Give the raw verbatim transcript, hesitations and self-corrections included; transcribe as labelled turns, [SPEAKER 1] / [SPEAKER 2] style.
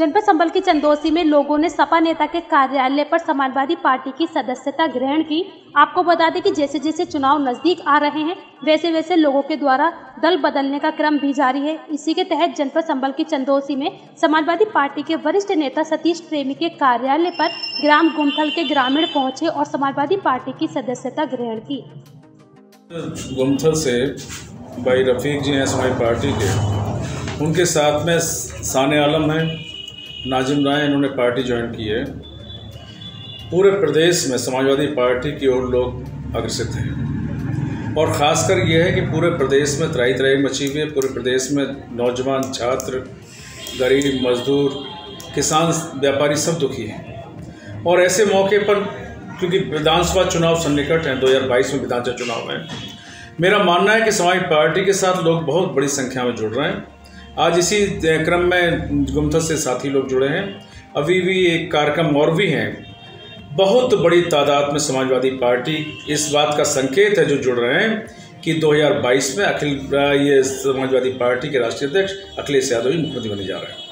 [SPEAKER 1] जनपद संबल के चंदौसी में लोगों ने सपा नेता के कार्यालय पर समाजवादी पार्टी की सदस्यता ग्रहण की। आपको बता दें कि जैसे जैसे चुनाव नजदीक आ रहे हैं वैसे वैसे लोगों के द्वारा दल बदलने का क्रम भी जारी है। इसी के तहत जनपद संबल की चंदौसी में समाजवादी पार्टी के वरिष्ठ नेता सतीश प्रेमी के कार्यालय पर ग्राम गुमथल के ग्रामीण पहुंचे और समाजवादी पार्टी की सदस्यता ग्रहण की।
[SPEAKER 2] गुमथल से भाई रफीक जी हैं समाजवादी पार्टी के, उनके साथ में साने आलम हैं, नाजिम राय, इन्होंने पार्टी ज्वाइन की है। पूरे प्रदेश में समाजवादी पार्टी की ओर लोग अग्रसित हैं और ख़ासकर ये है कि पूरे प्रदेश में त्राही त्राही मची हुई है। पूरे प्रदेश में नौजवान, छात्र, गरीब, मजदूर, किसान, व्यापारी सब दुखी हैं। और ऐसे मौके पर क्योंकि विधानसभा चुनाव सन्निकट हैं, दो हज़ार बाईस में विधानसभा चुनाव है, मेरा मानना है कि समाजवादी पार्टी के साथ लोग बहुत बड़ी संख्या में जुड़ रहे हैं। आज इसी क्रम में गुमथल से साथी लोग जुड़े हैं। अभी भी एक कार्यक्रम और भी हैं। बहुत बड़ी तादाद में समाजवादी पार्टी इस बात का संकेत है जो जुड़ रहे हैं कि दो हज़ार बाईस में अखिल ये समाजवादी पार्टी के राष्ट्रीय अध्यक्ष अखिलेश यादव ही मुख्यमंत्री बनने जा रहे हैं।